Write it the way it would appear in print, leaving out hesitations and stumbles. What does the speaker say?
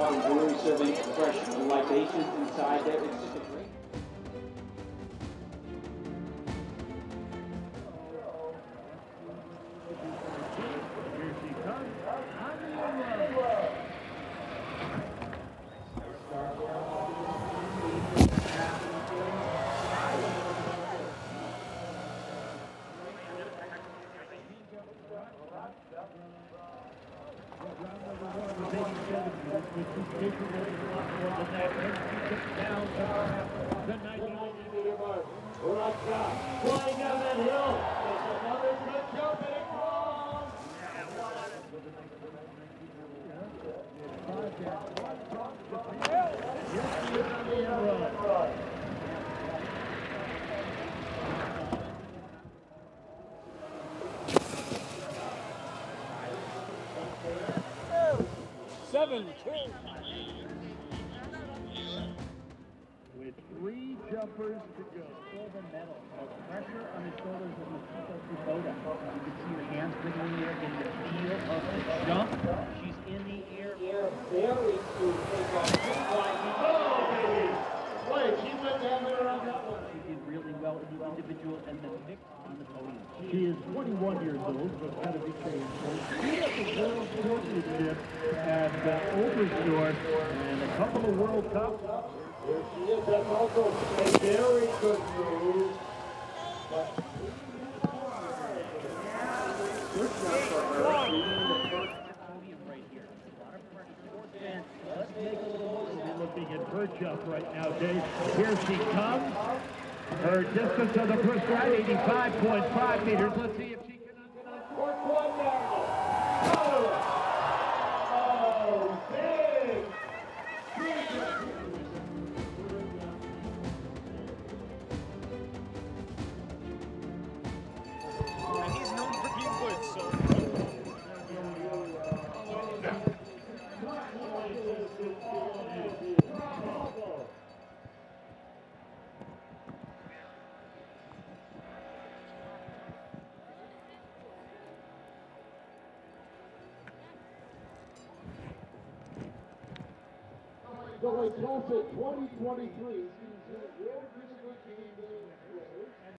from Brewery serving fresh libations inside there. It's just a great. Here she comes. Flying down that hill. There's another good jump and it falls. Here she is on the end run. 7-2. With 3 jumpers to go. Feel the metal. Pressure on the shoulders of Makiko Kubota. You can see her hands wriggling in the air, getting the feel of the jump. She's in the air. Very smooth take off. Oh, baby. Wait, she went down there on that one. She did really well in the individual and the mix on the podium. She is 21 years old, but kind of became she at the World Championship at Overstore and a couple of World Cups. There she is. That's also a very good move. But good job for her. Podium right here. A lot of pressure towards Ben. Let's make a little more. We're looking at her jump right now, Dave. Here she comes. Her distance of the first ride, 85.5 meters. Let's see if she can uncork one now. Oh, big. And he's known for being good, so. 2023.